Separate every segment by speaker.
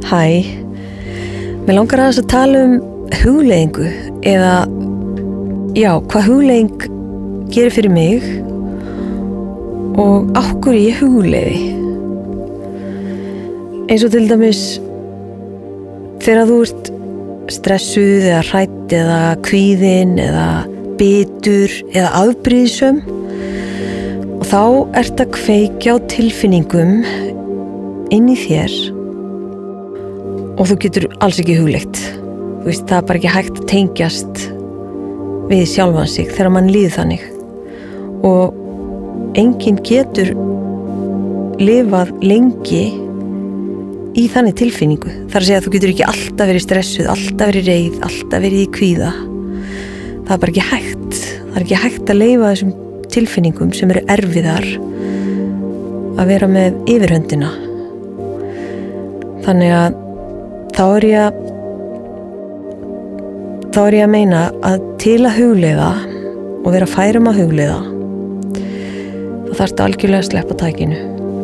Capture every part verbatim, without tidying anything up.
Speaker 1: Hæ, mér langar aðeins að tala um hugleiðingu eða, já, hvað hugleiðing gerir fyrir mig og af hverju ég hugleiði. Eins og til dæmis þegar þú ert stressuð eða hrædd eða kvíðin eða bitur eða afbrýðisöm og þá ert að kveikja á tilfinningum inn í þér og þú getur alls ekki hugleitt. Þú veist, það er bara ekki hægt að tengjast við sjálfan sig þegar mann líður þannig og enginn getur lifað lengi í þannig tilfinningu. Það er að segja að þú getur ekki alltaf verið stressuð, alltaf verið reið, alltaf verið í kvíða. Það er bara ekki hægt. Það er ekki hægt að leyfa þessum tilfinningum sem eru erfiðar að vera með yfirhöndina. Þannig að þá er ég að þá er ég að meina að til að hugleiða og vera færum að hugleiða þá þarftu algjörlega að sleppa takinu.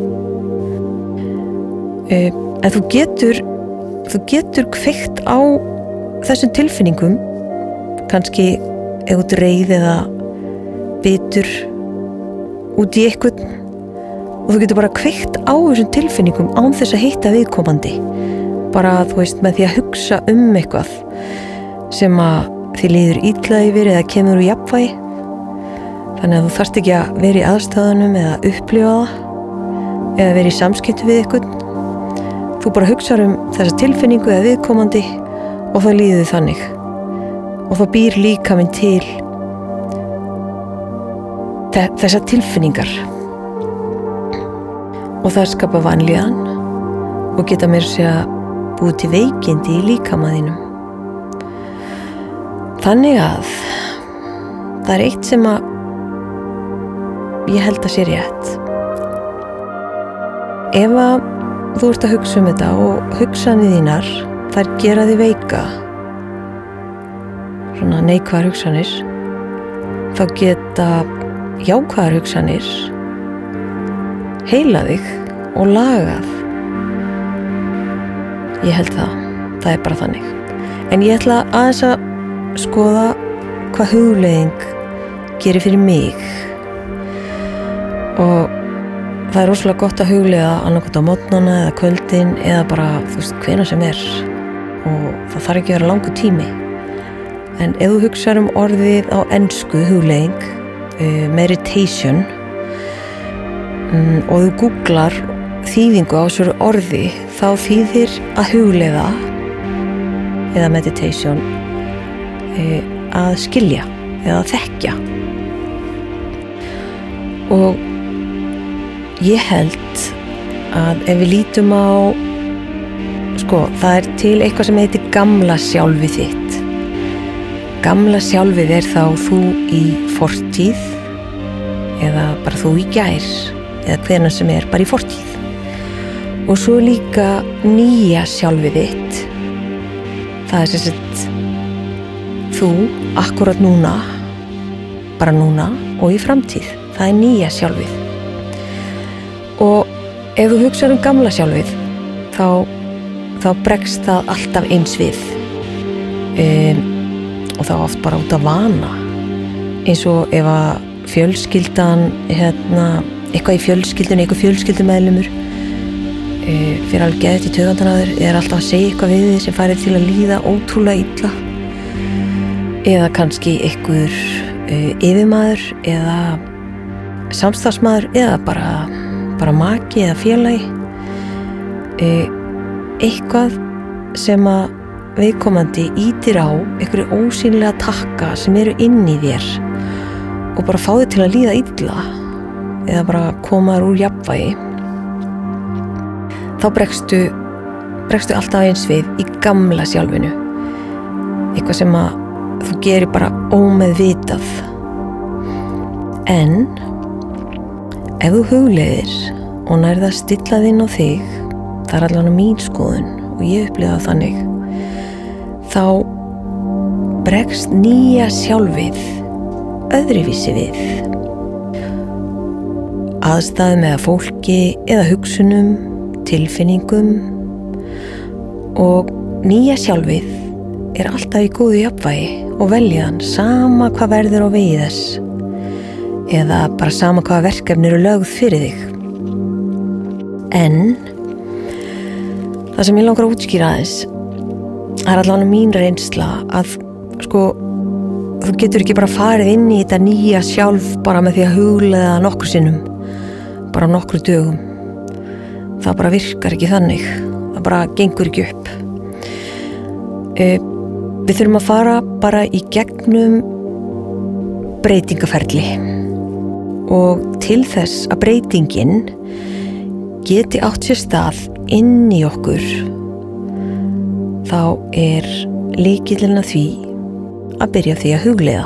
Speaker 1: En þú getur þú getur kveikt á þessum tilfinningum kannski ef þú ert reið eða bitur út í einhvern og þú getur bara kveikt á þessum tilfinningum án þess að hitta viðkomandi. Bara, þú veist, með því að hugsa um eitthvað sem að þið líður illa yfir eða kemur úr jafnvægi. Þannig að þú þarft ekki að vera í aðstæðunum eða upplifa það eða vera í samskipti við einhvern. Þú bara hugsar um þessa tilfinningu eða viðkomandi og það líður þannig. Og það býr líkaminn til þessar tilfinningar. Og það skapa vanlíðan og geta meira að segja búið til veikindi í líkamaðinum. Þannig að það er eitt sem að ég held að sé rétt. Ef að þú ert að hugsa um þetta og hugsanir þínar, þær gera þig veika, svona neikvæðar hugsanir, þá geta jákvæðar hugsanir heila þig og lagað. Ég held það, það er bara þannig. En ég ætla aðeins að skoða hvað hugleiðing gerir fyrir mig. Og það er rosalega gott að hugleiða annarkot á morgnana eða kvöldin eða bara, þú veist, hvenær sem er. Og það þarf ekki að vera langur tími. En ef þú hugsar um orðið á ensku hugleiðing, uh, meditation, um, og þú googlar þýðingu á þessu orði, þá þýðir að hugleiða eða meditation e, að skilja eða að þekkja. Og ég held að ef við lítum á, sko, það er til eitthvað sem heitir gamla sjálfið þitt. Gamla sjálfið er þá þú í fortíð eða bara þú í gær eða hvenær sem er bara í fortíð. Og svo líka nýja sjálfið þitt. Það er sem sagt þú akkurat núna, bara núna og í framtíð. Það er nýja sjálfið. Og ef þú hugsar um gamla sjálfið, þá, þá bregst það alltaf eins við. Um, og þá oft bara út af vana. Eins og ef að fjölskyldan, hérna, eitthvað í fjölskyldunni, eitthvað fjölskyldumeðlimur, Uh, fyrir alveg geðið til taugandann á þér er alltaf að segja eitthvað við þig sem farið til að líða ótrúlega illa eða kannski einhver uh, yfirmaður eða samstarfsmaður eða bara, bara maki eða félagi uh, eitthvað sem að viðkomandi ýtir á einhverju ósýnilega takka sem eru inn í þér og bara fá þig til að líða illa eða bara koma þér úr jafnvægi. Þá bregstu, bregstu alltaf eins við í gamla sjálfinu. Eitthvað sem að þú gerir bara ómeðvitað. En ef þú hugleiðir og nærð að stilla þinn á þig, það er allan á mín skoðun og ég upplifa þannig, þá bregst nýja sjálfið öðruvísi við. Aðstæðum eða fólki eða hugsunum, tilfinningum og nýja sjálfið er alltaf í góðu jafnvægi og veljan sama hvað verður á vegi þess eða bara sama hvaða verkefni eru lögð fyrir þig. En það sem ég langar að útskýra aðeins er allavega mín reynsla að sko þú getur ekki bara farið inn í þetta nýja sjálf bara með því að hugleiða nokkru sinnum, bara nokkru dögum. Það bara virkar ekki þannig, það bara gengur ekki upp. Uh, við þurfum að fara bara í gegnum breytingaferli og til þess að breytingin geti átt sér stað inn í okkur þá er lykillinn að því að byrja því að hugleiða.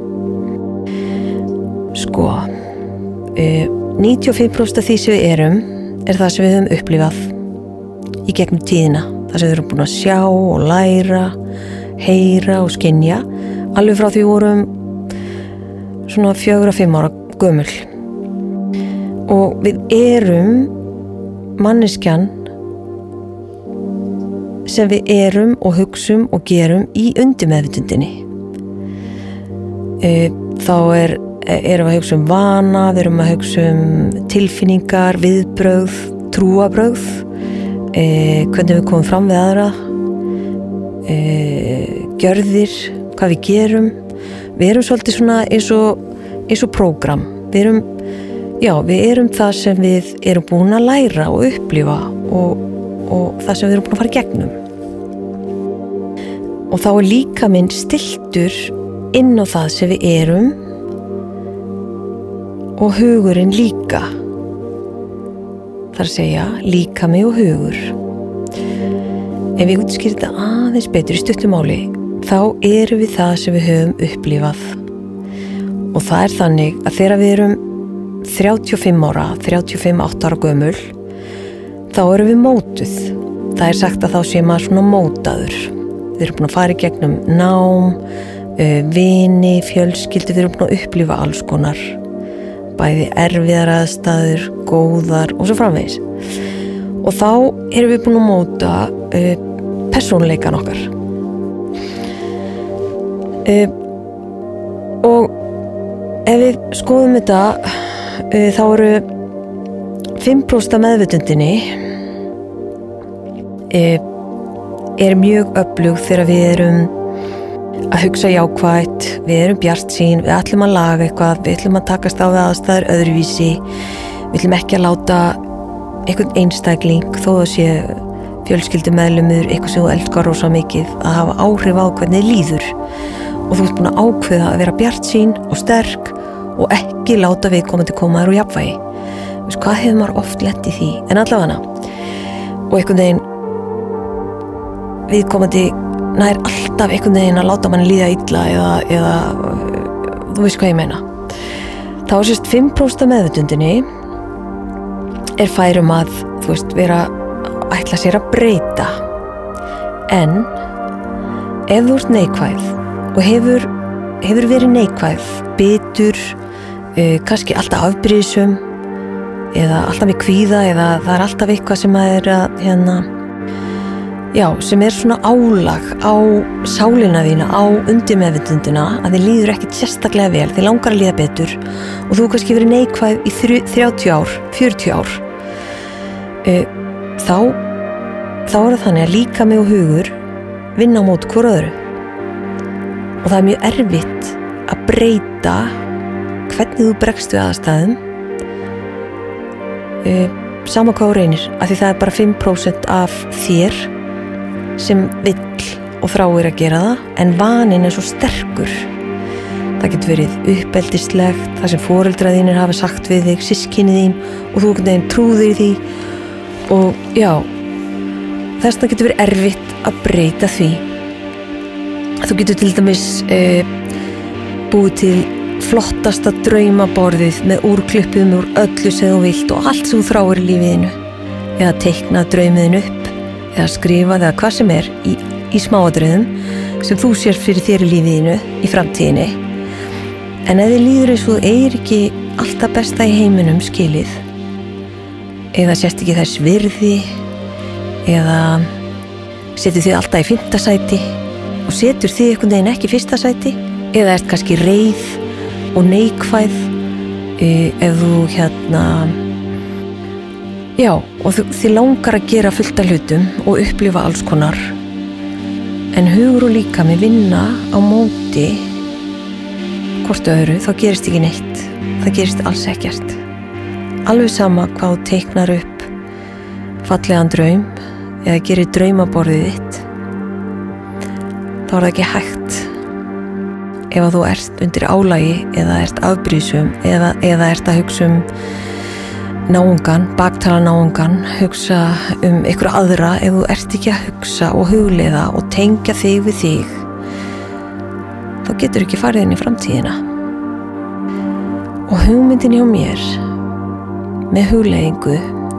Speaker 1: Sko, uh, níutíu og fimm prósent af því sem við erum er það sem við höfum upplifað í gegnum tíðina. Það sem við erum búin að sjá og læra, heyra og skynja alveg frá því við vorum svona fjögur að fimm ára gömul. Og við erum manneskjan sem við erum og hugsum og gerum í undirmeðvitundinni. Þá er, erum við að hugsa um vana, við erum að hugsa um tilfinningar, viðbrögð, trúabrögð, eh, hvernig við komum fram við aðra, eh, gjörðir, hvað við gerum. Við erum svolítið svona eins og, eins og prógram. Við erum, já, við erum það sem við erum búin að læra og upplifa og, og það sem við erum búin að fara í gegnum. Og þá er líkaminn stilltur inn á það sem við erum og hugurinn líka. Það er að segja líkami og hugur. Ef við útskýrum þetta aðeins betur í stuttu máli, þá erum við það sem við höfum upplifað. Og það er þannig að þegar við erum þrjátíu og fimm ára, þrjátíu og fimm átta ára gömul, þá erum við mótuð. Það er sagt að þá sé maður svona mótaður. Við erum búin að fara í gegnum nám, vini, fjölskyldu, við erum búin að upplifa alls konar, bæði erfiðar aðstæður, góðar og svo framvegis. Og þá erum við búin að móta uh, persónuleikan okkar. Uh, og ef við skoðum þetta, uh, þá eru fimm prósent af meðvitundinni uh, er mjög öflug þegar við erum að hugsa jákvætt, við erum bjartsýn, við ætlum að laga eitthvað, við ætlum að takast á við aðstæður öðruvísi, við ætlum ekki að láta einhvern einstakling, þó að sé fjölskyldumeðlimur, eitthvað sem þú elskar rosa mikið, að hafa áhrif á hvernig líður. Og þú ert búin að ákveða að vera bjartsýn og sterk og ekki láta viðkomandi koma þér úr jafnvægi. Veist, hvað hefur maður oft lent í því? En allavega og einhvern veginn viðkomandi nær alltaf einhvern veginn að láta manni líða illa eða, eða þú veist hvað ég meina. Þá er sérst fimm prósent af meðvitundinni er færum að, þú veist, vera ætla sér að breyta. En ef þú ert neikvæð og hefur, hefur verið neikvæð, bitur, uh, kannski alltaf afbrýðisum eða alltaf með kvíða eða það er alltaf eitthvað sem er að hérna Já, sem er svona álag á sálina þína, á undirmeðvitundina, að þið líður ekkert sérstaklega vel, þið langar að líða betur og þú kannski verið neikvæð í þrjátíu ár, fjörutíu ár. Uh, þá, þá er það þannig að líkami og hugur vinna á móti hvor öðru. Og það er mjög erfitt að breyta hvernig þú bregst við aðstæðum, uh, sama hvað þú reynir, af því það er bara fimm prósent af þér sem vill og þráir að gera það, en vaninn er svo sterkur. Það getur verið uppeldislegt, það sem foreldrar þínir hafa sagt við þig, systkini þín og þú einhvern trúðir í því og já, þess vegna getur verið erfitt að breyta því. Þú getur til dæmis uh, búið til flottasta draumaborðið með úrklippum úr öllu sem þú vilt og allt sem þú þráir í lífiðinu eða teiknað draumiðin upp eða skrifað eða hvað sem er í, í smáadröðum sem þú sér fyrir þér í lífiðinu í framtíðinni. En ef þið líður eins og þú eigir ekki alltaf besta í heiminum skilið eða sérst ekki þess virði eða Setur þið alltaf í fimmta sæti og setur þið einhvern veginn ekki í fyrsta sæti, eða ert kannski reið og neikvæð ef þú hérna já, og þið langar að gera fullt af hlutum og upplifa alls konar, en hugur og líkami vinna á móti hvort öðru, þá gerist ekki neitt, það gerist alls ekkert. Alveg sama hvað þú teiknar upp fallegan draum eða gerir draumaborðið þitt, þá er það ekki hægt ef að þú ert undir álagi eða ert afbrýðsum eða, eða ert að hugsa um náungan, baktala náungan, hugsa um ykkur aðra. Ef þú ert ekki að hugsa og hugleiða og tengja þig við þig, þá getur ekki farið inn í framtíðina. Og hugmyndin hjá mér með hugleiðingu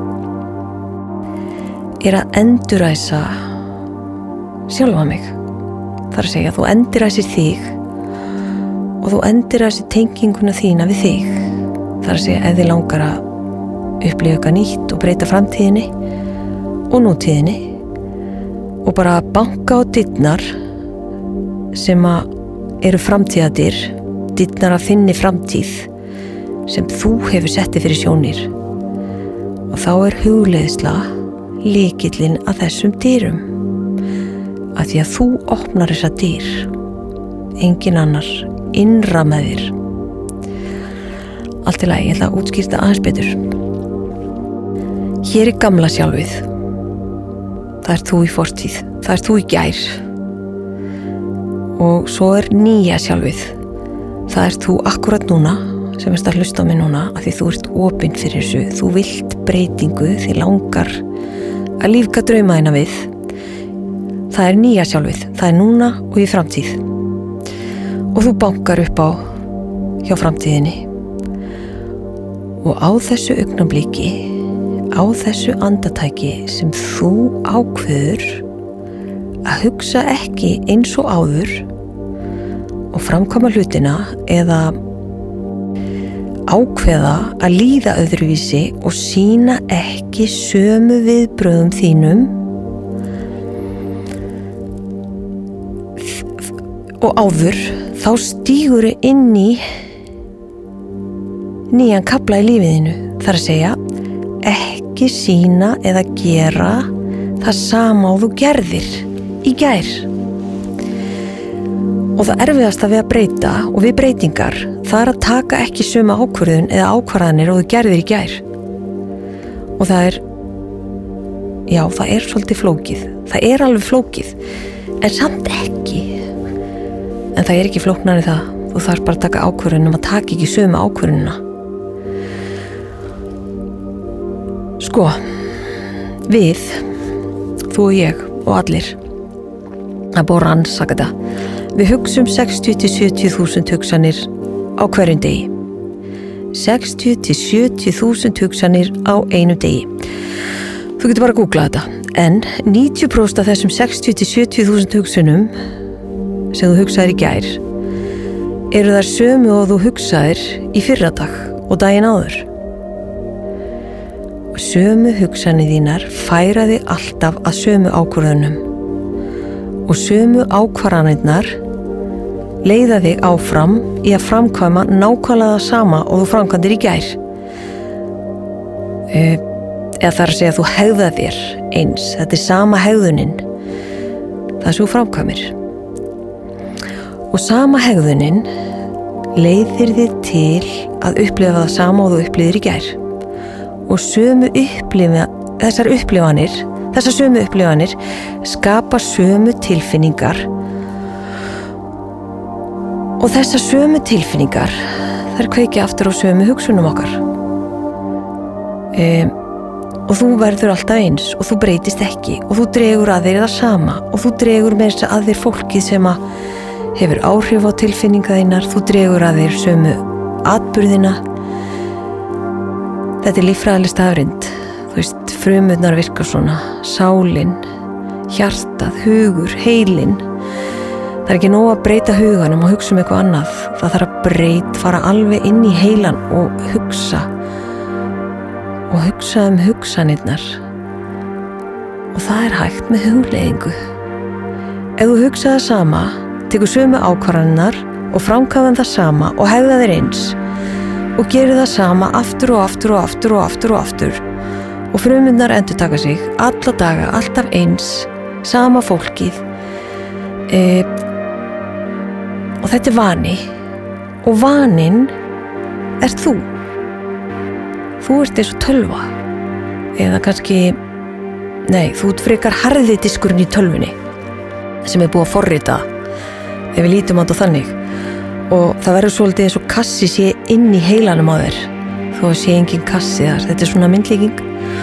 Speaker 1: er að enduræsa sjálfa mig. Það er að segja, þú enduræsir þig og þú enduræsir tenginguna þína við þig. Það er að segja, ef þið langar að upplifa eitthvað nýtt og breyta framtíðinni og nútíðinni og bara banka á dyrnar sem að eru framtíðadyr, dyrnar af þinni framtíð sem þú hefur settið fyrir sjónir, og þá er hugleiðsla lykillinn að þessum dyrum, að því að þú opnar þessa dyr, engin annar, innra með þér. Allt í lagi, ég ætla að útskýra aðeins betur. Hér er gamla sjálfið, það er þú í fortíð, það er þú í gær, og svo er nýja sjálfið, það er þú akkurat núna, sem erst að hlusta á mig núna, af því þú ert opinn fyrir þessu, þú vilt breytingu, því langar að lífga drauma þína við. Það er nýja sjálfið, það er núna og í framtíð, og þú bankar upp á hjá framtíðinni, og á þessu augnabliki, á þessu andartaki sem þú ákveður að hugsa ekki eins og áður og framkvæma hlutina, eða ákveða að líða öðruvísi og sýna ekki sömu viðbrögðum þínum og áður, þá stígur inn í nýjan kafla í lífiðinu. Það er að segja, ekki sýna eða gera það sama og þú gerðir í gær. Og það erfiðasta við að breyta og við breytingar, það er að taka ekki sömu ákvörðun eða ákvarðanir og þú gerðir í gær. Og það er, já, það er svolítið flókið. Það er alveg flókið, en samt ekki. En það er ekki flóknari það. Þú þarf bara að taka ákvörðun um að taka ekki sömu ákvörðunina. Sko, við, þú og ég og allir, að búið að rannsaka þetta. Við hugsum sextíu til sjötíu þúsund hugsanir á hverjum degi. sextíu til sjötíu þúsund hugsanir á einu degi. Þú getur bara að googla þetta. En níutíu prósent af þessum sextíu til sjötíu þúsund hugsunum sem þú hugsaðir í gær eru þær sömu og þú hugsaðir í fyrradag og daginn áður. Og sömu hugsanir þínar færa þig alltaf að sömu ákvörðunum, og sömu ákvarðanirnar leiða þig áfram í að framkvæma nákvæmlega það sama og þú framkvæmdir í gær. Eða það er að segja að þú hegða þér eins. Þetta er sama hegðunin, það sem þú framkvæmir. Og sama hegðunin leiðir þig til að upplifa það sama og þú upplifir í gær. Og sömu upplifa, þessar upplifanir, þessar sömu upplifanir skapa sömu tilfinningar, og þessar sömu tilfinningar þær kveikja aftur á sömu hugsunum okkar. Um, og þú verður alltaf eins og þú breytist ekki og þú dregur að þér það sama og þú dregur með þess að þér fólkið sem að hefur áhrif á tilfinninga þínar, þú dregur að þér sömu atburðina. Þetta er líffræðileg staðreynd. Þú veist, frumurnar virka svona, sálin, hjartað, hugur, heilin. Það er ekki nóg að breyta huganum og hugsa um eitthvað annað. Það þarf að breyta, fara alveg inn í heilan og hugsa. Og hugsa um hugsanirnar. Og það er hægt með hugleiðingu. Ef þú hugsa það sama, tekur sömu ákvarðanirnar og framkvæmir það sama og hegða þér eins og gerir það sama aftur og aftur og aftur og aftur og aftur og frumurnar endurtaka sig alla daga, alltaf eins, sama fólkið e, og þetta er vani og vaninn ert þú. Þú ert eins og tölva eða kannski, nei, þú ert frekar harði diskurinn í tölvunni sem er búið að forrita ef við lítum á þetta þannig og það verður svolítið eins og kassi sé inn í heilanum á þér þó að sé engin kassi þar, þetta er svona myndlíking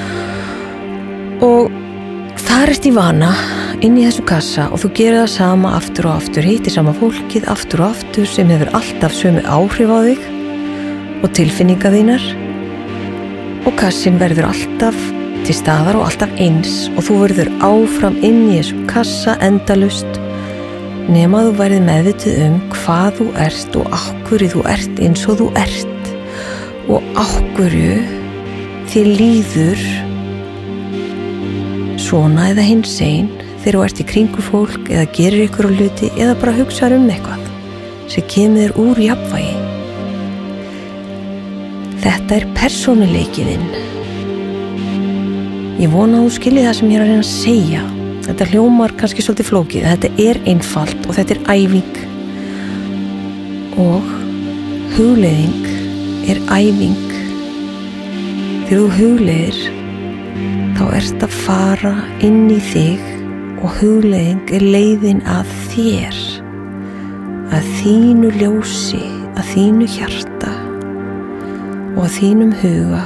Speaker 1: og þar ert í vana inn í þessu kassa og þú gerir það sama aftur og aftur, hittir sama fólkið aftur og aftur sem hefur alltaf sömu áhrif á þig og tilfinningar þínar og kassin verður alltaf til staðar og alltaf eins og þú verður áfram inn í þessu kassa endalaust nema þú verður meðvituð um hvað þú ert og af hverju þú ert eins og þú ert og af hverju þér líður svona eða hinsegin þegar þú ert í kringu fólk eða gerir ykkur á hluti eða bara hugsaður um eitthvað sem kemur þér úr jafnvægi. Þetta er persónuleikiðinn. Ég vona að þú skiljið það sem ég er að reyna að segja. Þetta hljómar kannski svolítið flókið. Þetta er einfalt og þetta er æfing. Og hugleiðing er æfing. Þegar þú hugleiðir, þá ert að fara inn í þig og hugleiðing er leiðin að þér. Að þínu ljósi, að þínu hjarta og að þínum huga.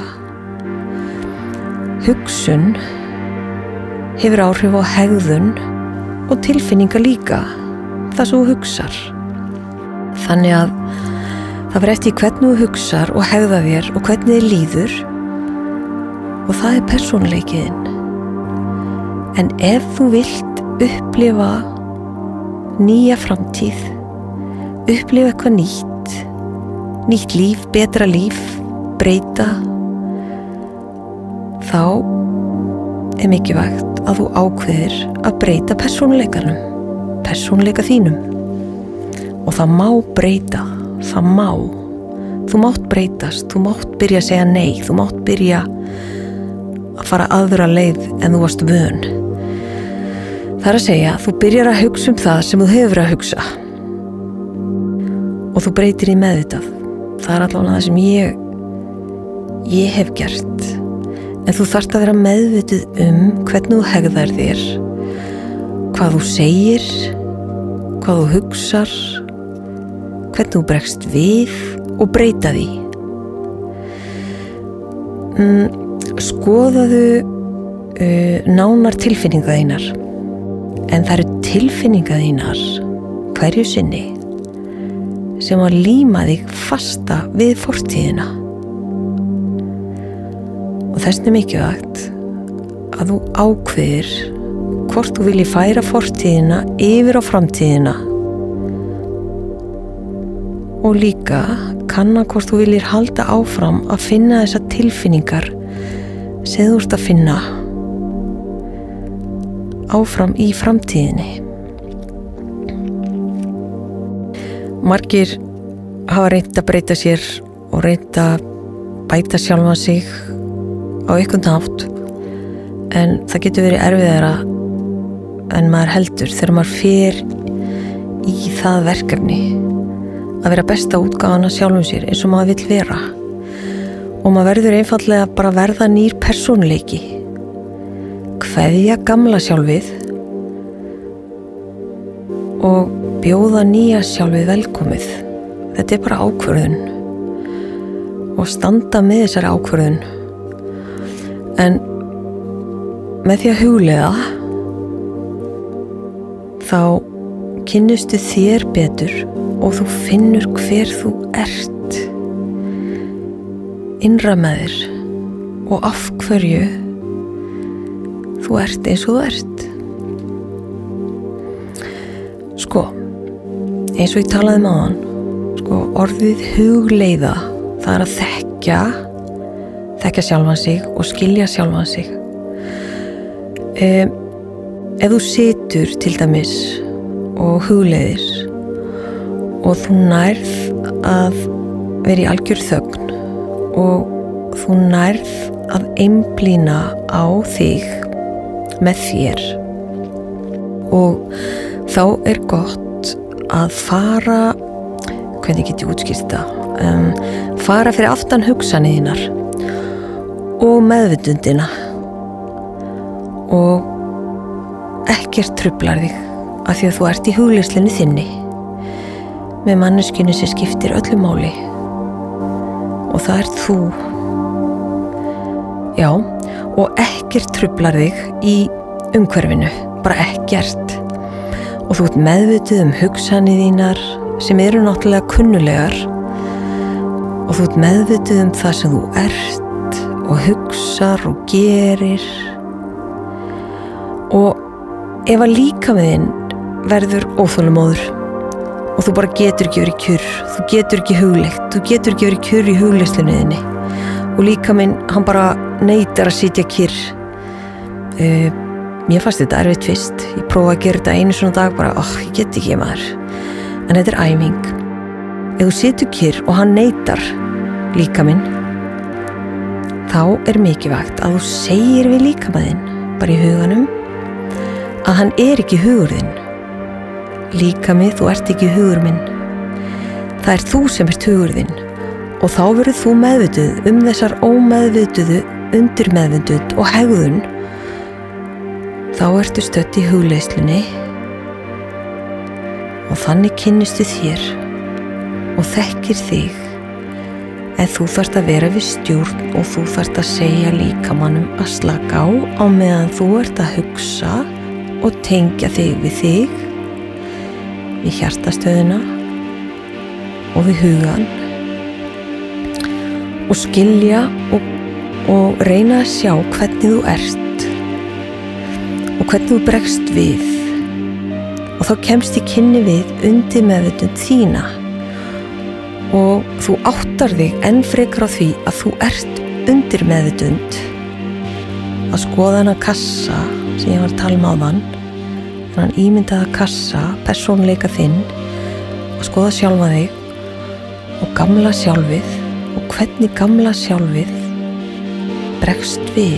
Speaker 1: Hugsun hefur áhrif á hegðun og tilfinningar líka, það sem þú hugsar. Þannig að það verður eftir hvernig þú hugsar og hegða þér og hvernig þér líður og það er persónuleikiðinn. En ef þú vilt upplifa nýja framtíð, upplifa eitthvað nýtt, nýtt líf, betra líf, breyta, þá er mikilvægt að þú ákveðir að breyta persónuleikanum, persónuleika þínum. Og það má breyta, það má. Þú mátt breytast, þú mátt byrja að segja nei, þú mátt byrja að fara aðra leið en þú varst vön. Það er að segja, þú byrjar að hugsa um það sem þú hefur að hugsa. Og þú breytir í meðvitað. Það er allavega það sem ég, ég hef gert. En þú þarft að vera meðvituð um hvernig þú hegðar þér, hvað þú segir, hvað þú hugsar, hvernig þú bregst við og breyta því. Mm, skoðaðu uh, nánar tilfinningar þínar, en það eru tilfinningar þínar hverju sinni sem að líma þig fasta við fortíðina. Og þess er mikilvægt að þú ákveðir hvort þú vilji færa fortíðina yfir á framtíðina og líka kanna hvort þú viljir halda áfram að finna þessar tilfinningar sem þú ert að finna áfram í framtíðinni. Margir hafa reynt að breyta sér og reynt að bæta sjálfan sig á einhvern hátt, en það getur verið erfiðara en maður heldur þegar maður fer í það verkefni að vera besta útgáfan af sjálfum sér eins og maður vill vera og maður verður einfaldlega bara að verða nýr persónuleiki, kveðja gamla sjálfið og bjóða nýja sjálfið velkomið. Þetta er bara ákvörðun og standa með þessari ákvörðun. En með því að hugleiða þá kynnustu þér betur og þú finnur hver þú ert innra með þér og af hverju þú ert eins og þú ert. Sko, eins og ég talaði um áðan, sko, orðið hugleiða, það er að þekkja þekkja sjálfan sig og skilja sjálfan sig. um, ef þú situr til dæmis og hugleiðir og þú nærð að vera í algjör þögn og þú nærð að einblína á þig með þér og þá er gott að fara, hvernig get ég útskýrt það, um, fara fyrir aftan hugsanir þínar og meðvitundina og ekkert truflar þig af því að þú ert í hugleiðslunni þinni með manneskjunni sem skiptir öllu máli og það ert þú. Já, og ekkert truflar þig í umhverfinu, bara ekkert. Og þú ert meðvituð um hugsanir þínar sem eru náttúrulega kunnulegar og þú ert meðvituð um það sem þú ert og hugsar og gerir og ef að líkaminn verður óþolinmóður og þú bara getur ekki verið kjur, þú getur ekki hugleitt, þú getur ekki verið kjur í hugleiðslunni þinni og líkaminn, hann bara neitar að sitja kyrr. Uh, mér fannst þetta erfitt fyrst, ég prófaði að gera þetta einu svona dag, bara, oh, ég get ekki maður, en þetta er æfing. Ef þú situr kyrr og hann neitar líkaminn, þá er mikilvægt að þú segir við líkaminn, bara í huganum, að hann er ekki hugur þinn. Líkamið, þú ert ekki hugur minn. Það er þú sem ert hugur þinn og þá verður þú meðvituð um þessar ómeðvituðu, undirmeðvituð og hegðun. Þá ertu stödd í hugleiðslunni og þannig kynnistu þér og þekkir þig en þú þarft að vera við stjórn og þú þarft að segja líkamanum að slaka á á meðan þú ert að hugsa og tengja þig við þig, við hjartastöðuna og við hugan og skilja og, og reyna að sjá hvernig þú ert og hvernig þú bregst við og þá kemst í kynni við undir meðvitund þína og þú áttar þig enn frekar á því að þú ert undir meðvitund að skoða hana kassa sem ég var að tala um áðan, þannig ímyndaða kassa, persónuleika þinn og skoða sjálfa þig og gamla sjálfið og hvernig gamla sjálfið bregst við.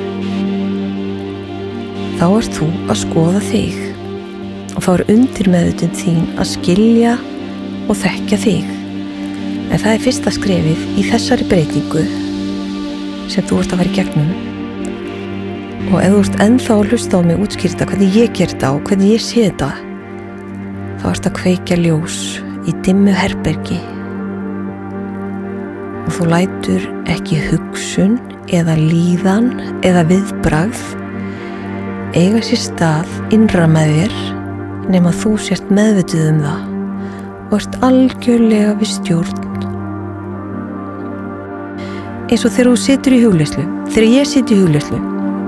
Speaker 1: Þá ert þú að skoða þig og þá er undir meðvitund þín að skilja og þekkja þig. En það er fyrsta skrefið í þessari breytingu sem þú ert að vera í gegnum. Og ef þú ert ennþá að hlusta á mig útskýrta hvernig ég ger þetta og hvernig ég sé þetta, þá ert að kveikja ljós í dimmu herbergi og þú lætur ekki hugsun eða líðan eða viðbragð eiga sér stað innra með þér nema þú sért meðvituð um það og ert algjörlega við stjórn. Eins og þegar þú situr í hugleiðslu, þegar ég sit í hugleiðslu,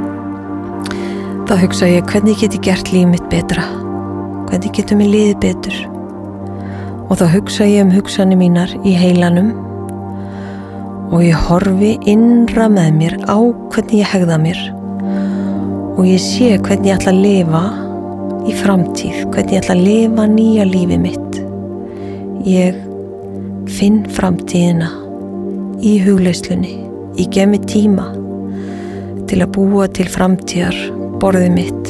Speaker 1: þá hugsa ég hvernig get ég gert líf mitt betra, hvernig getur mér liðið betur og þá hugsa ég um hugsanir mínar í heilanum og ég horfi innra með mér á hvernig ég hegða mér og ég sé hvernig ég ætla að lifa í framtíð, hvernig ég ætla að lifa nýja lífið mitt. Ég finn framtíðina í hugleiðslunni, ég gef mér tíma til að búa til framtíðar borðið mitt.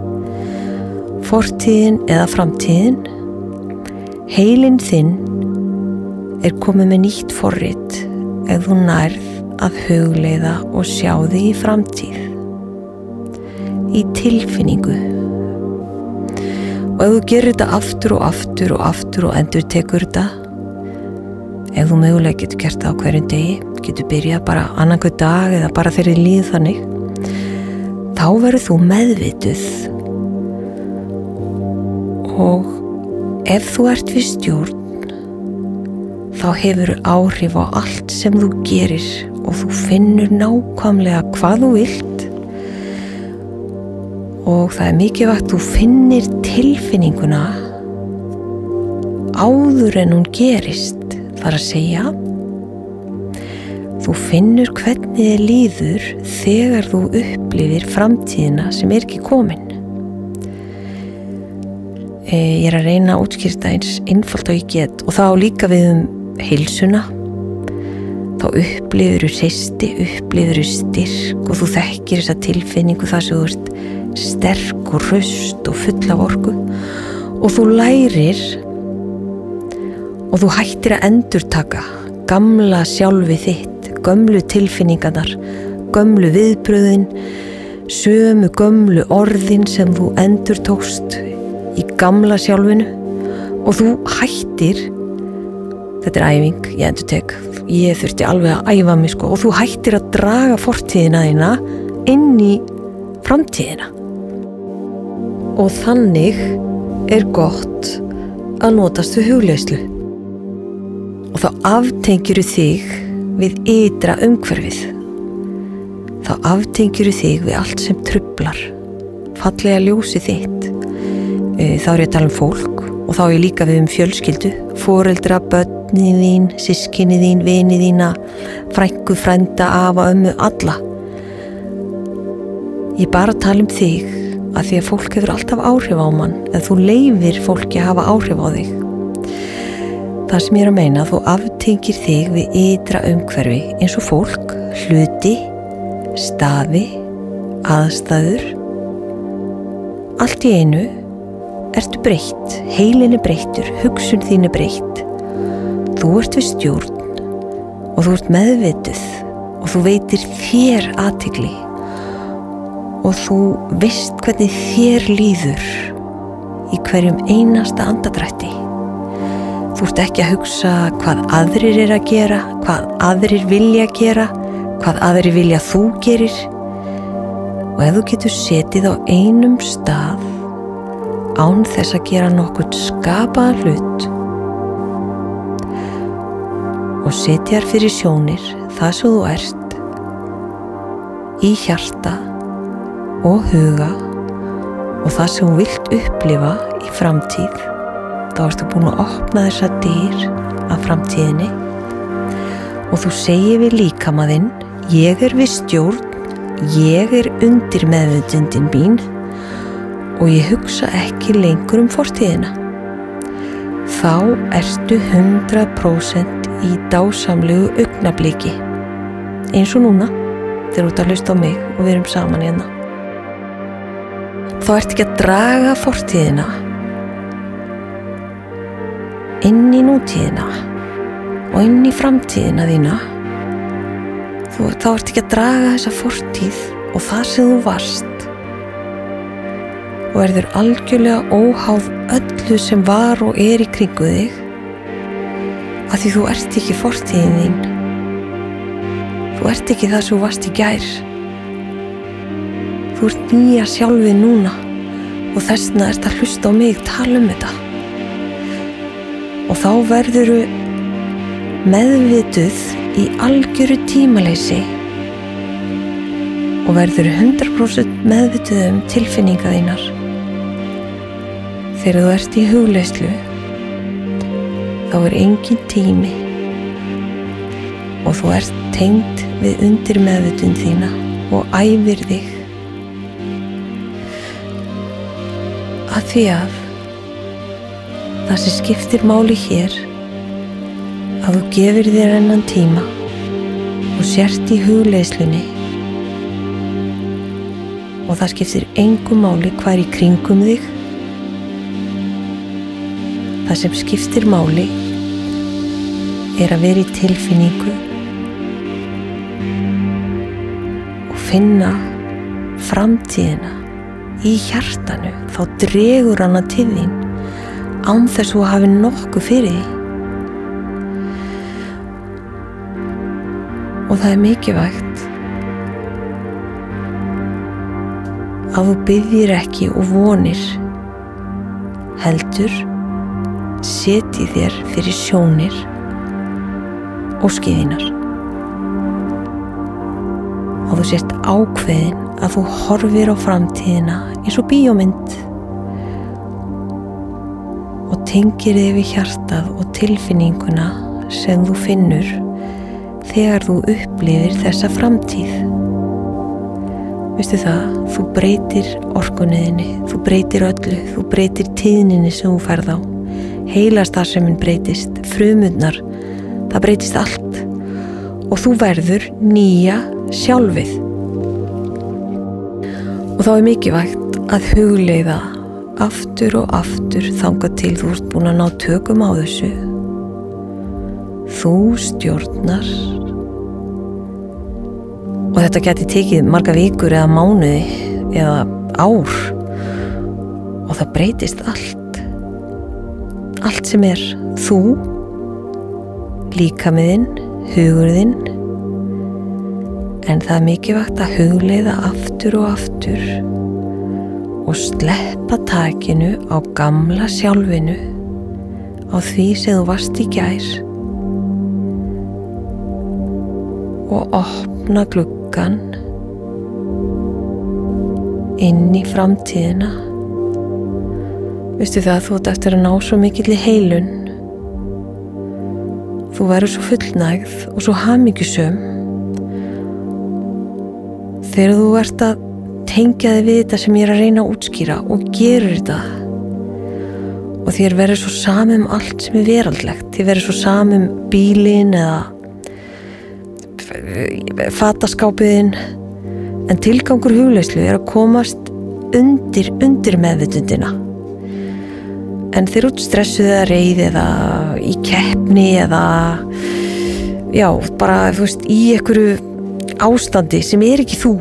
Speaker 1: Fortíðin eða framtíðin, heilinn þinn er komið með nýtt forrit ef þú nærð að hugleiða og sjá þig í framtíð, í tilfinningu. Og ef þú gerir þetta aftur og aftur og aftur og endur tekur þetta, ef þú mögulega getur gert það á hverjum degi, getur byrjað bara annan hvern dag eða bara þegar þið líður þannig, þá verður þú meðvituð. Og ef þú ert við stjórn, þá hefur áhrif á allt sem þú gerir og þú finnur nákvæmlega hvað þú vilt og það er mikilvægt þú finnir tilfinninguna áður en hún gerist. Það er að segja, Þú finnur hvernig þér líður þegar þú upplifir framtíðina sem er ekki komin. Ég er að reyna að útskýra eins einfalt og ég get og þá líka við um heilsuna. Þá upplifir þú hreysti, upplifir þú styrk og þú þekkir þessa tilfinningu þar sem þú ert sterk og hraust og full af orku og þú lærir og þú hættir að endurtaka gamla sjálfi þitt, gömlu tilfinningarnar, gömlu viðbröðin, sömu gömlu orðin sem þú endurtókst í gamla sjálfinu og þú hættir, þetta er æfing, ég endurtek, ég þurfti alveg að æfa mig sko og þú hættir að draga fortíðina þína inn í framtíðina. Og þannig er gott að notast við hugleiðslu. Og þá aftengjuru þig við ytra umhverfið. Þá aftengjuru þig við allt sem truflar, fallega ljósið þitt. Þá er ég að tala um fólk og þá er ég líka við um fjölskyldu, foreldra, börnin þín, systkini þín, vini þína, frænku, frænda, afa, ömmu, alla. Ég bara tala um þig að því að fólk hefur alltaf áhrif á mann eða þú leyfir fólki að hafa áhrif á þig. Það sem ég er að meina, þú aftengir þig við ytra umhverfi eins og fólk, hluti, staði, aðstæður. Allt í einu ertu breytt, heilin er breyttur, hugsun þín er breytt. Þú ert við stjórn og þú ert meðvituð og þú veitir þér athygli og þú veist hvernig þér líður í hverjum einasta andadrætti. Þú ert ekki að hugsa hvað aðrir er að gera, hvað aðrir vilja gera, hvað aðrir vilja þú gerir og ef þú getur setið á einum stað án þess að gera nokkurn skapaðan hlut og setjar fyrir sjónir það sem þú ert í hjarta og huga og það sem þú vilt upplifa í framtíð, þá ertu búin að opna þessa dyr af framtíðinni og þú segir við líkama þinn, ég er við stjórn, ég er undir meðvitundin mín og ég hugsa ekki lengur um fortíðina. Þá ertu hundrað prósent í dásamlegu augnabliki. Eins og núna, þegar þú ert að hlusta á mig og við erum saman hérna. Þá ertu ekki að draga fortíðina inn í nútíðina og inn í framtíðina þína. Þú, þá ertu ekki að draga þessa fortíð og það sem þú varst og verður algjörlega óháð öllu sem var og er í kringu þig af því þú ert ekki fortíðin þín. Þú ert ekki það sem þú varst í gær. Þú ert nýja sjálfið núna og þess vegna ert að hlusta á mig tala um þetta. Og þá verðurðu meðvituð í algjöru tímaleysi og verður hundrað prósent meðvituð um tilfinninga þínar. Þegar þú ert í hugleiðslu, þá er engin tími og þú ert tengd við undir meðvitund þína og æfir þig. Að því að það sem skiptir máli hér, að þú gefur þér ennan tíma og sért í hugleiðslunni og það skiptir engu máli hvað er í kringum þig. Það sem skiptir máli er að vera í tilfinningu og finna framtíðina í hjartanu. Þá dregur hana til þín án þess að þú hafi nokkuð fyrir því. Og það er mikilvægt að þú biðjir ekki og vonir, heldur seti þér fyrir sjónir óskir þínar. Og þú sért ákveðin að þú horfir á framtíðina eins og bíómynd og tengir þig við hjartað og tilfinninguna sem þú finnur þegar þú upplifir þessa framtíð. Veistu það, þú breytir orkunniðinni, þú breytir öllu, þú breytir tíðninni sem þú ferð á. Heilastarfsemin breytist, frumurnar, það breytist allt og þú verður nýja sjálfið. Og þá er mikilvægt að hugleiða aftur og aftur þangað til þú ert búin að ná tökum á þessu. Þú stjórnar, og þetta geti tekið marga vikur eða mánuði eða ár, og það breytist allt. Allt sem er þú, líkaminn, hugurðinn, en það er mikilvægt að hugleiða aftur og aftur og sleppa takinu á gamla sjálfinu, á því sem þú varst í gær, og opna gluggann inn í framtíðina. Veistu það, þú ert eftir að ná svo mikill í heilun, þú verður svo fullnægð og svo hamingjusöm þegar þú ert að tengja þig við þetta sem ég er að reyna að útskýra og gerur þetta, og þér verður svo samum allt sem er veraldlegt. Þér verður svo samum bílinn eða fataskápiðinn, en tilgangur hugleiðslu er að komast undir, undir meðvitundina. En þeir út stressuð eða reið eða í keppni eða já, bara þú veist, í einhverju ástandi sem er ekki þú.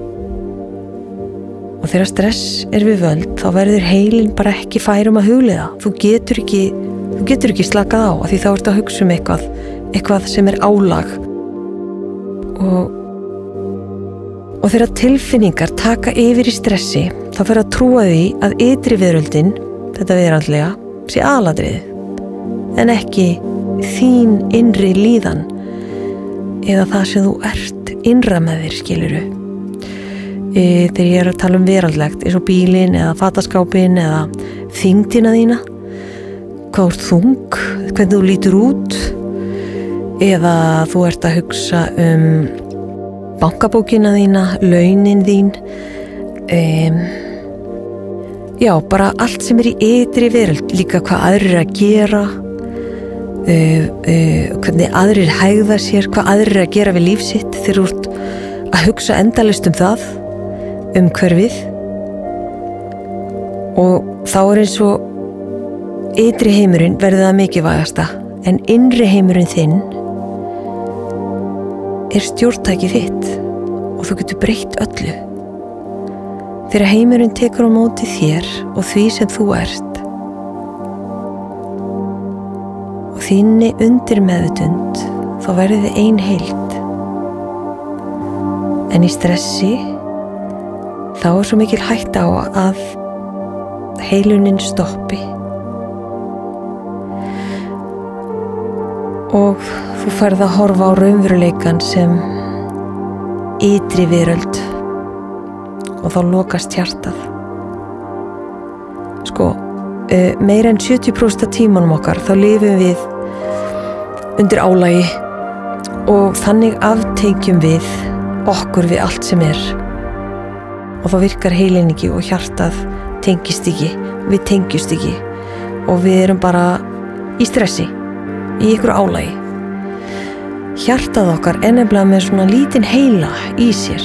Speaker 1: Og þegar stress er við völd, þá verður heilin bara ekki fær um að hugleiða. Þú getur ekki, þú getur ekki slakað á, af því þá ertu að hugsa um eitthvað, eitthvað sem er álag. Og, og þegar tilfinningar taka yfir í stressi, þá fer að trúa því að ytri veröldin, þetta veraldlega, sé aðalatriðið, en ekki þín innri líðan eða það sem þú ert innra með þér, skilurðu. E, þegar ég er að tala um veraldlegt, eins og bílinn eða fataskápinn eða þyngdina þína, hvað ert þung, hvernig þú lítur út, eða þú ert að hugsa um bankabókina þína, launin þín, um, já, bara allt sem er í ytri veröld, líka hvað aðrir er að gera, uh, uh, hvernig aðrir hegða sér, hvað aðrir er að gera við líf sitt, þegar þú ert að hugsa endalaust um það, um hverfið, og þá er eins og ytri heimurinn verður það mikilvægasta, en innri heimurinn þinn er stjórntækið þitt og þú getur breytt öllu. Þegar heimurinn tekur á móti þér og því sem þú ert og þínni undir meðvitund, þá verður þið ein heild. En í stressi þá er svo mikil hætta á að heilunin stoppi og þú ferð að horfa á raunveruleikann sem ytri veröld og þá lokast hjartað. Sko, meira en sjötíu prósent af tímanum okkar þá lifum við undir álagi og þannig aftengjum við okkur við allt sem er. Og þá virkar heilin ekki og hjartað tengist ekki, við tengjust ekki og við erum bara í stressi, í ykkur álagi. Hjartað okkar er nefnilega með svona lítinn heila í sér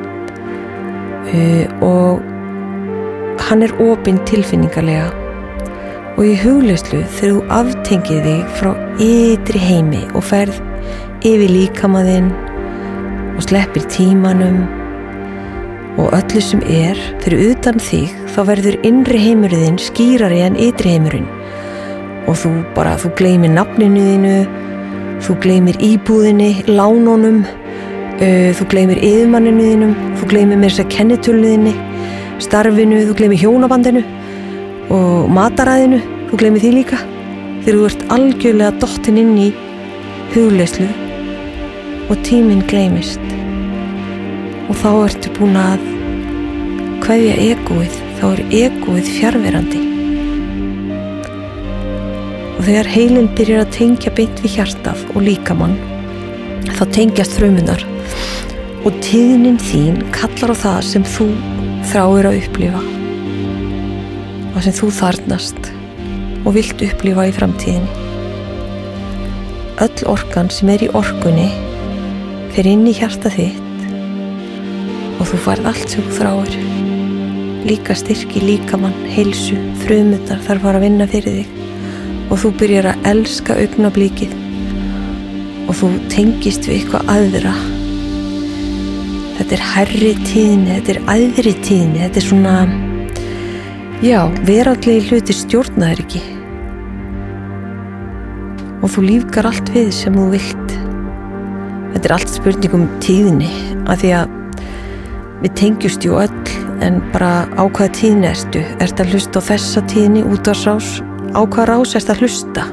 Speaker 1: uh, og hann er opinn tilfinningalega, og í hugleiðslu þegar þú aftengið þig frá ytri heimi og ferð yfir líkamaðinn og sleppir tímanum og öllu sem er fyrir utan þig, þá verður innri heimurinn skýrari en ytri heimurinn og þú bara, þú gleymir nafninu þínu, þú gleymir íbúðinni, lánunum, uh, þú gleymir yfirmanninu þínum, þú gleymir með þess að kennitölunni þinni, starfinu, þú gleymir hjónabandinu og mataræðinu, þú gleymir því líka þegar þú ert algjörlega dottinn inn í hugleiðslu og tíminn gleymist. Og þá ertu búin að kveðja egóið, þá er egóið fjarverandi. Og þegar heilinn byrjar að tengja beint við hjartað og líkamann, þá þá tengjast frumunar og tíðnin þín kallar á það sem þú þráir að upplifa og sem þú þarfnast og vilt upplifa í framtíðinni. Öll orkan sem er í orkunni fer inn í hjarta þitt og þú færð allt sem þú þráir. Líka styrki, líkamann, heilsu, frumundar þarf að vinna fyrir þig og þú byrjar að elska augnablikið og þú tengist við eitthvað aðra. Þetta er hærri tíðni, þetta er æðri tíðni, þetta er svona, já, veraldlegi hluti stjórna þér ekki. Og þú lífgar allt við sem þú vilt. Þetta er allt spurning um tíðni, af því að við tengjumst jú öll, en bara á hvaða tíðni ertu? Ertu að hlusta á þessa tíðni, útvarpsrás? Á hvaða rás ertu að hlusta?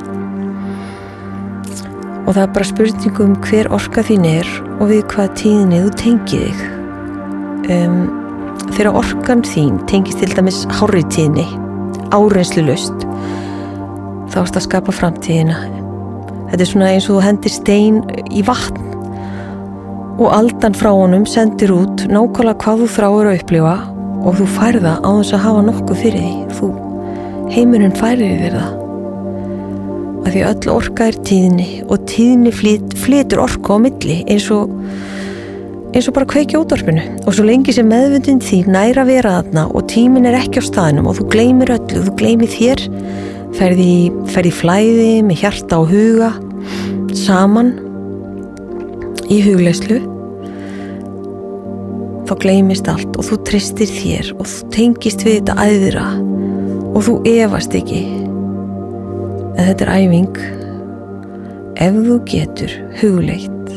Speaker 1: Og það er bara spurning um hver orka þín er og við hvaða tíðni þú tengið þig. Um, þegar orkan þín tengist til dæmis hárri tíðni, áreynslulaust, þá ertu að skapa framtíðina. Þetta er svona eins og þú hendir stein í vatn og aldan frá honum sendir út nákvæmlega hvað þú þráir að upplifa og þú færð það á þess að hafa nokkuð fyrir því. Þú, heimurinn færir þér það. Af því öll orka er tíðni og tíðni flyt, flytur orku á milli eins og, eins og bara kveikja útvarpinu. Og svo lengi sem meðvundin þín nær að vera þarna og tíminn er ekki á staðnum og þú gleymir öllu, þú gleymir þér, ferði í, ferði í flæði með hjarta og huga saman í hugleyslu, þá gleymist allt og þú treystir þér og þú tengist við þetta æðra og þú efast ekki. En þetta er æfing. Ef þú getur hugleitt,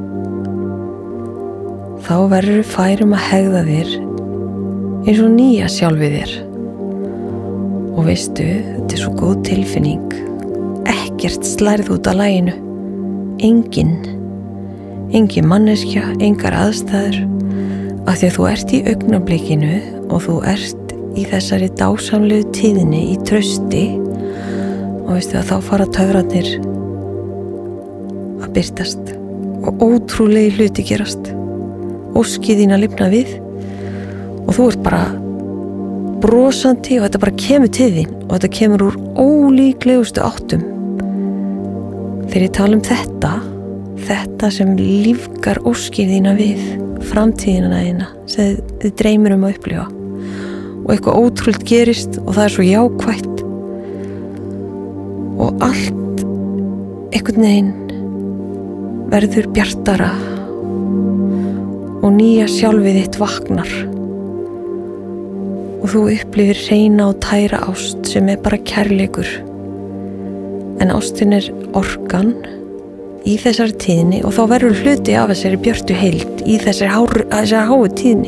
Speaker 1: þá verður færum að hegða þér eins og nýja sjálfið þér. Og veistu, þetta er svo góð tilfinning. Ekkert slærð út af laginu. Engin. Engin manneskja, engar aðstæður. Af því að þú ert í augnablikinu og þú ert í þessari dásamlegu tíðni í trausti. Og veistu að þá fara töfrarnir að birtast og ótrúlegi hluti gerast. Óskið þín að lifna við og þú ert bara brosandi og þetta bara kemur til þín og þetta kemur úr ólíklegustu áttum. Þegar ég tala um þetta, þetta sem lífgar óskið þína við, framtíðina þína sem þið dreymir um að upplifa og eitthvað ótrúlegt gerist og það er svo jákvætt og allt einhvern veginn verður bjartara og nýja sjálfið þitt vaknar og þú upplifir hreina og tæra ást sem er bara kærleikur. En ástin er orkan í þessari tíðni og þá verður hluti af þessari björtu heild í þessari, háru, þessari háu tíðni.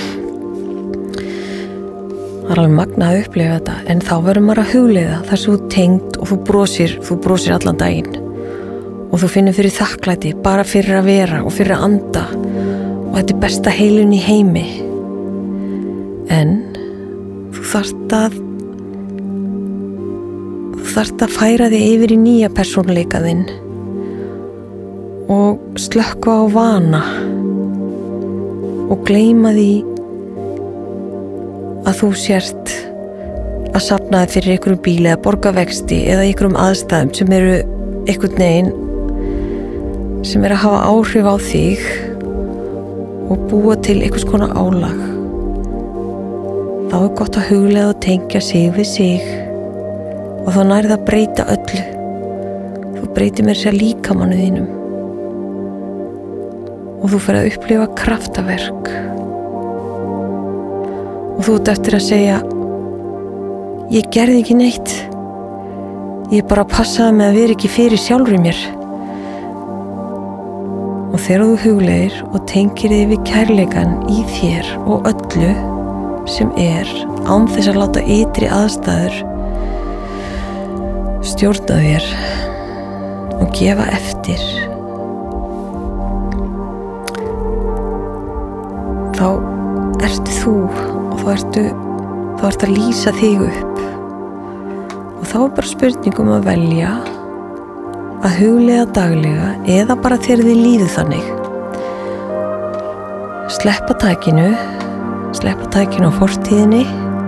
Speaker 1: Það er alveg magnað að upplifa þetta, en þá verður maður að hugleiða þar sem þú tengd og þú brosir, þú brosir allan daginn og þú finnur fyrir þakklæti bara fyrir að vera og fyrir að anda og þetta er besta heilun í heimi. En þú þarft að þú þarft að færa þig yfir í nýja persónuleika þinn og slökkva á vana og gleyma því að þú sért að safna þig fyrir einhverjum bíli eða borga vexti eða einhverjum aðstæðum sem eru einhvern veginn sem er að hafa áhrif á þig og búa til einhvers konar álag. Þá er gott að hugleiða og tengja sig við sig og þá nærð að breyta öllu. Þú breytir mér sér líkamannu þínum og þú fer að upplifa kraftaverk. Og þú ert eftir að segja, ég gerði ekki neitt, ég bara passaði með að vera ekki fyrir sjálfri mér. Og þegar þú hugleiðir og tengir þig við kærleikan í þér og öllu sem er, án þess að láta ytri aðstæður stjórna þér og gefa eftir, þá ertu þú og þá ertu, þá ertu að lýsa þig upp og þá er bara spurning um að velja að hugleiða daglega eða bara þegar þið líður þannig. Sleppa tækinu, sleppa tækinu á fortíðinni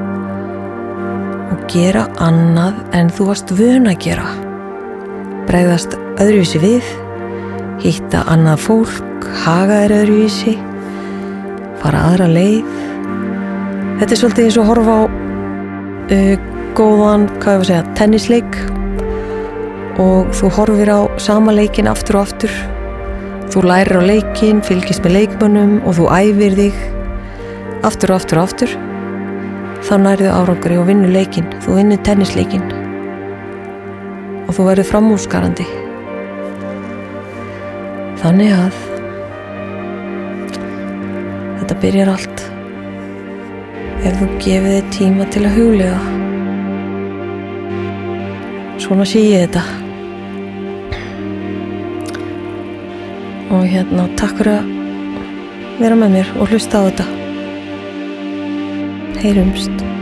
Speaker 1: og gera annað en þú varst vön að gera. Bregðast öðruvísi við, hitta annað fólk, haga þér öðruvísi, fara aðra leið. Þetta er svolítið eins og horfa á uh, góðan, hvað ég var að segja, tennisleik og þú horfir á sama leikinn aftur og aftur. Þú lærir á leikinn, fylgist með leikmönnum og þú æfir þig aftur og aftur og aftur. Þá nærðu árangri og vinnur leikinn. Þú vinnur tennisleikinn og þú verður framúrskarandi. Þannig að þetta byrjar allt ef þú gefið þér tíma til að hugleiða. Svona sé ég þetta. Og hérna, takk fyrir að vera með mér og hlusta á þetta. Heyrumst.